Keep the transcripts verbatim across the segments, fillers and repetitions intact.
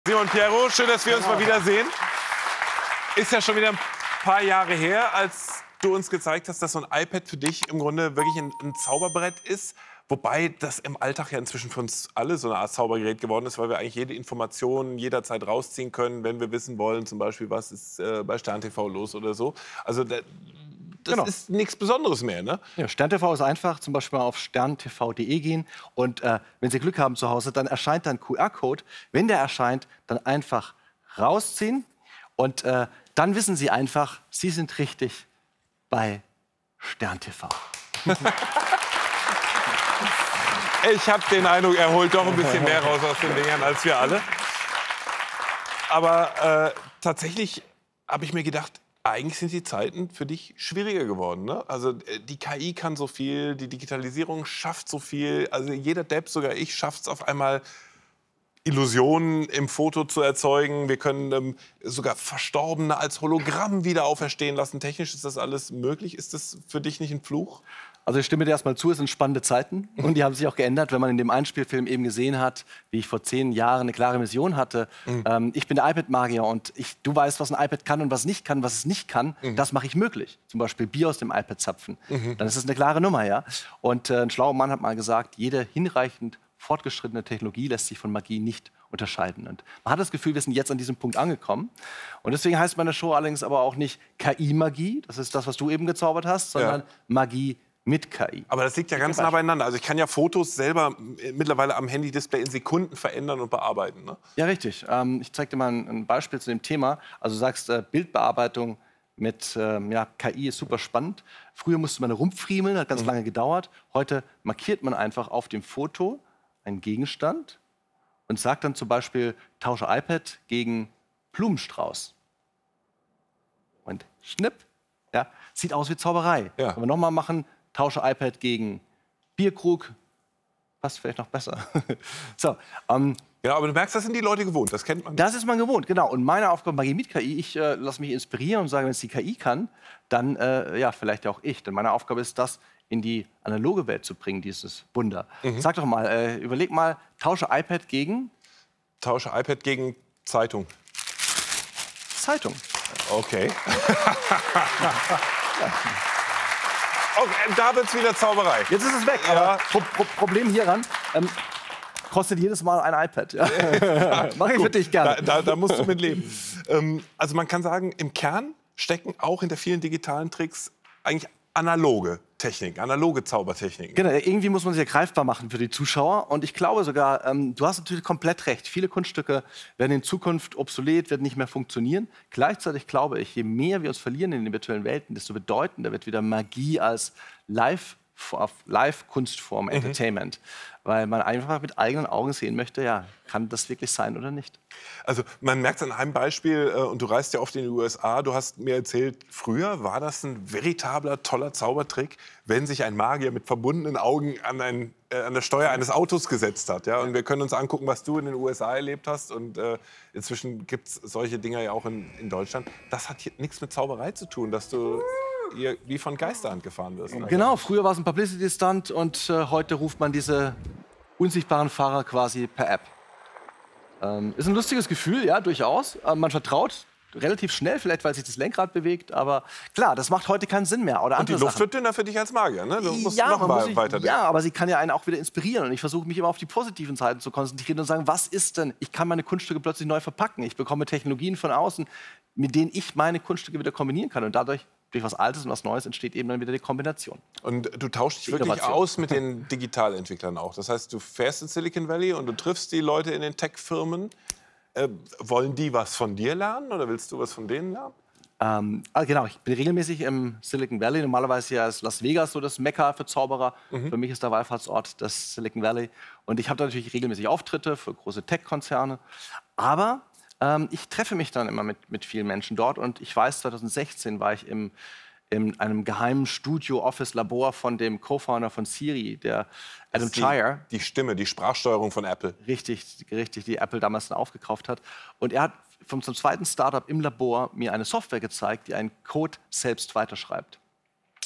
Simon Pierro, schön, dass wir uns mal wiedersehen. Ist ja schon wieder ein paar Jahre her, als du uns gezeigt hast, dass so ein iPad für dich im Grunde wirklich ein, ein Zauberbrett ist. Wobei das im Alltag ja inzwischen für uns alle so eine Art Zaubergerät geworden ist, weil wir eigentlich jede Information jederzeit rausziehen können, wenn wir wissen wollen, zum Beispiel, was ist äh, bei Stern T V los oder so. Also das genau. ist nichts Besonderes mehr, ne? Ja, Stern T V ist einfach, zum Beispiel mal auf stern t v punkt de gehen und äh, wenn Sie Glück haben zu Hause, dann erscheint dann Q R-Code. Wenn der erscheint, dann einfach rausziehen und äh, dann wissen Sie einfach, Sie sind richtig bei Stern T V. Ich habe den Eindruck, er holt doch ein bisschen mehr raus aus den Dingern als wir alle. Aber äh, tatsächlich habe ich mir gedacht, eigentlich sind die Zeiten für dich schwieriger geworden, ne? Also die K I kann so viel, die Digitalisierung schafft so viel. Also jeder Depp, sogar ich, schafft es auf einmal, Illusionen im Foto zu erzeugen. Wir können ähm, sogar Verstorbene als Hologramm wieder auferstehen lassen. Technisch ist das alles möglich. Ist das für dich nicht ein Fluch? Also ich stimme dir erstmal zu, es sind spannende Zeiten und die haben sich auch geändert, wenn man in dem Einspielfilm eben gesehen hat, wie ich vor zehn Jahren eine klare Mission hatte. Mhm. Ähm, ich bin der iPad-Magier und ich, du weißt, was ein iPad kann und was nicht kann. Was es nicht kann, mhm. das mache ich möglich. Zum Beispiel Bier aus dem iPad zapfen. Mhm. Dann ist es eine klare Nummer, ja. Und äh, ein schlauer Mann hat mal gesagt, jede hinreichend fortgeschrittene Technologie lässt sich von Magie nicht unterscheiden. Und man hat das Gefühl, wir sind jetzt an diesem Punkt angekommen. Und deswegen heißt meine Show allerdings aber auch nicht K I-Magie, das ist das, was du eben gezaubert hast, sondern ja. Magie mit K I. Aber das liegt ja ganz nah beieinander. Also ich kann ja Fotos selber mittlerweile am Handy-Display in Sekunden verändern und bearbeiten, ne? Ja, richtig. Ähm, ich zeige dir mal ein, ein Beispiel zu dem Thema. Also du sagst, äh, Bildbearbeitung mit ähm, ja, K I ist super spannend. Früher musste man rumfriemeln, hat ganz mhm. lange gedauert. Heute markiert man einfach auf dem Foto einen Gegenstand und sagt dann zum Beispiel, tausche iPad gegen Blumenstrauß. Und schnipp, ja, sieht aus wie Zauberei. Ja. Wenn wir nochmal machen, tausche iPad gegen Bierkrug, passt vielleicht noch besser. so, ähm, ja, aber du merkst, das sind die Leute gewohnt, das kennt man. Das ist man gewohnt, genau. Und meine Aufgabe Magie mit K I, ich äh, lasse mich inspirieren und sage, wenn es die K I kann, dann äh, ja, vielleicht auch ich. Denn meine Aufgabe ist, das in die analoge Welt zu bringen, dieses Wunder. Mhm. Sag doch mal, äh, überleg mal, tausche iPad gegen? Tausche iPad gegen Zeitung. Zeitung. Okay. Okay, da wird's wieder Zauberei. Jetzt ist es weg. Ja. Aber Pro Pro Problem hieran, ähm, kostet jedes Mal ein iPad. Ja. Mach ich für dich gerne. Da, da, da musst du mit leben. ähm, also man kann sagen, im Kern stecken auch hinter vielen digitalen Tricks eigentlich analoge Techniken, analoge Zaubertechniken. Genau, irgendwie muss man sie ja greifbar machen für die Zuschauer. Und ich glaube sogar, ähm, du hast natürlich komplett recht. Viele Kunststücke werden in Zukunft obsolet, werden nicht mehr funktionieren. Gleichzeitig glaube ich, je mehr wir uns verlieren in den virtuellen Welten, desto bedeutender wird wieder Magie als Live- Live-Kunstform, mhm. Entertainment. Weil man einfach mit eigenen Augen sehen möchte, ja, kann das wirklich sein oder nicht. Also man merkt es an einem Beispiel, äh, und du reist ja oft in die U S A, du hast mir erzählt, früher war das ein veritabler, toller Zaubertrick, wenn sich ein Magier mit verbundenen Augen an, ein, äh, an der Steuer eines Autos gesetzt hat. Ja? Und wir können uns angucken, was du in den U S A erlebt hast. Und äh, inzwischen gibt es solche Dinger ja auch in, in Deutschland. Das hat hier nichts mit Zauberei zu tun, dass du hier wie von Geisterhand gefahren wirst. Ne? Genau, früher war es ein Publicity-Stunt und äh, heute ruft man diese unsichtbaren Fahrer quasi per App. Ähm, ist ein lustiges Gefühl, ja, durchaus. Äh, man vertraut relativ schnell, vielleicht weil sich das Lenkrad bewegt, aber klar, das macht heute keinen Sinn mehr. Oder und die andere Luft wird dünner für dich als Magier, ne? Du musst ja, noch mal sich, weiter denken. Ja, aber sie kann ja einen auch wieder inspirieren. Und ich versuche mich immer auf die positiven Seiten zu konzentrieren und sagen, was ist denn? Ich kann meine Kunststücke plötzlich neu verpacken. Ich bekomme Technologien von außen, mit denen ich meine Kunststücke wieder kombinieren kann. Und dadurch, durch was Altes und was Neues, entsteht eben dann wieder die Kombination. Und du tauschst dich wirklich Innovation. aus mit den Digitalentwicklern auch. Das heißt, du fährst in Silicon Valley und du triffst die Leute in den Tech-Firmen. Äh, wollen die was von dir lernen oder willst du was von denen lernen? Ähm, also genau, ich bin regelmäßig im Silicon Valley. Normalerweise ja ist Las Vegas so das Mekka für Zauberer. Mhm. Für mich ist der Wallfahrtsort das Silicon Valley. Und ich habe da natürlich regelmäßig Auftritte für große Tech-Konzerne. Aber ähm, ich treffe mich dann immer mit, mit vielen Menschen dort. Und ich weiß, zwanzig sechzehn war ich im, in einem geheimen Studio-Office-Labor von dem Co-Founder von Siri, der Adam die, Chire. Die Stimme, die Sprachsteuerung von Apple. Richtig, richtig, die Apple damals dann aufgekauft hat. Und er hat vom zum zweiten Startup im Labor mir eine Software gezeigt, die einen Code selbst weiterschreibt.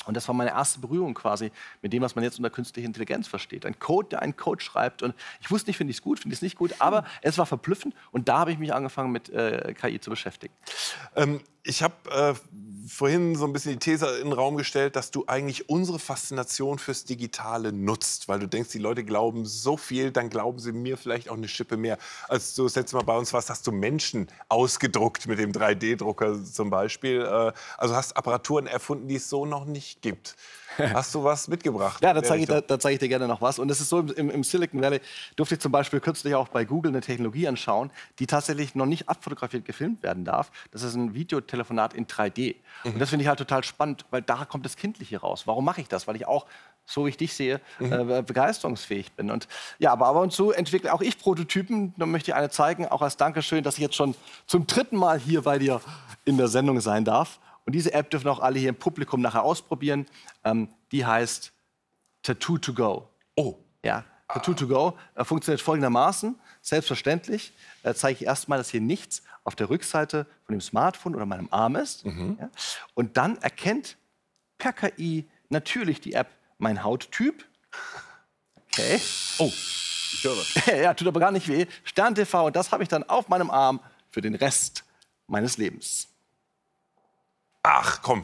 Und das war meine erste Berührung quasi mit dem, was man jetzt unter künstlicher Intelligenz versteht. Ein Code, der einen Code schreibt. Und ich wusste nicht, finde ich es gut, finde ich es nicht gut, aber es war verblüffend. Und da habe ich mich angefangen, mit äh, K I zu beschäftigen. Ähm, ich habe äh, vorhin so ein bisschen die These in den Raum gestellt, dass du eigentlich unsere Faszination fürs Digitale nutzt. Weil du denkst, die Leute glauben so viel, dann glauben sie mir vielleicht auch eine Schippe mehr. Als du das letzte Mal bei uns warst, hast du Menschen ausgedruckt mit dem drei D Drucker zum Beispiel. Äh, also hast Apparaturen erfunden, die es so noch nicht gibt. Hast du was mitgebracht? Ja, da zeige ich, da, da zeig ich dir gerne noch was. Und es ist so, im, im Silicon Valley durfte ich zum Beispiel kürzlich auch bei Google eine Technologie anschauen, die tatsächlich noch nicht abfotografiert gefilmt werden darf. Das ist ein Videotelefonat in drei D. Mhm. Und das finde ich halt total spannend, weil da kommt das Kindliche raus. Warum mache ich das? Weil ich auch, so wie ich dich sehe, mhm. äh, begeisterungsfähig bin. Und ja, aber, aber und so entwickle auch ich Prototypen. Da möchte ich eine zeigen, auch als Dankeschön, dass ich jetzt schon zum dritten Mal hier bei dir in der Sendung sein darf. Und diese App dürfen auch alle hier im Publikum nachher ausprobieren. Ähm, die heißt Tattoo to Go. Oh. Ja, Tattoo to Go äh, funktioniert folgendermaßen. Selbstverständlich äh, zeige ich erstmal, dass hier nichts auf der Rückseite von dem Smartphone oder meinem Arm ist. Mhm. Ja? Und dann erkennt per K I natürlich die App mein Hauttyp. Okay. Oh, ich höre das. Ja, tut aber gar nicht weh. Stern T V, und das habe ich dann auf meinem Arm für den Rest meines Lebens. Ach, komm.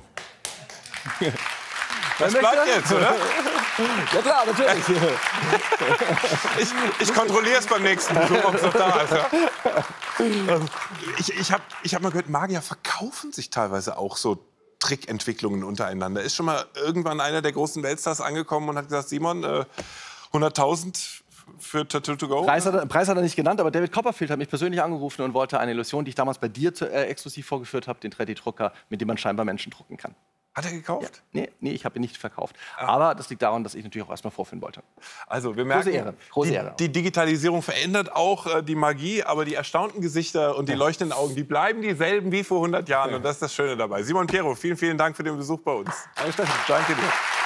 Das bleibt jetzt, oder? Ja klar, natürlich. ich ich kontrolliere es beim nächsten Besuch, ob es noch da ist. Ja? Ich, ich habe ich hab mal gehört, Magier verkaufen sich teilweise auch so Trickentwicklungen untereinander. Ist schon mal irgendwann einer der großen Weltstars angekommen und hat gesagt, Simon, äh, hunderttausend für Tattoo to Go? Preis hat, er, Preis hat er nicht genannt, aber David Copperfield hat mich persönlich angerufen und wollte eine Illusion, die ich damals bei dir zu, äh, exklusiv vorgeführt habe, den drei D Drucker, mit dem man scheinbar Menschen drucken kann. Hat er gekauft? Ja. Nee, nee, ich habe ihn nicht verkauft. Ah. Aber das liegt daran, dass ich natürlich auch erstmal vorführen wollte. Also wir merken, Große Ehre. Große die, Ehre. die Digitalisierung verändert auch äh, die Magie, aber die erstaunten Gesichter und die ja. leuchtenden Augen, die bleiben dieselben wie vor hundert Jahren. Ja. Und das ist das Schöne dabei. Simon Pierro, vielen, vielen Dank für den Besuch bei uns. Danke dir.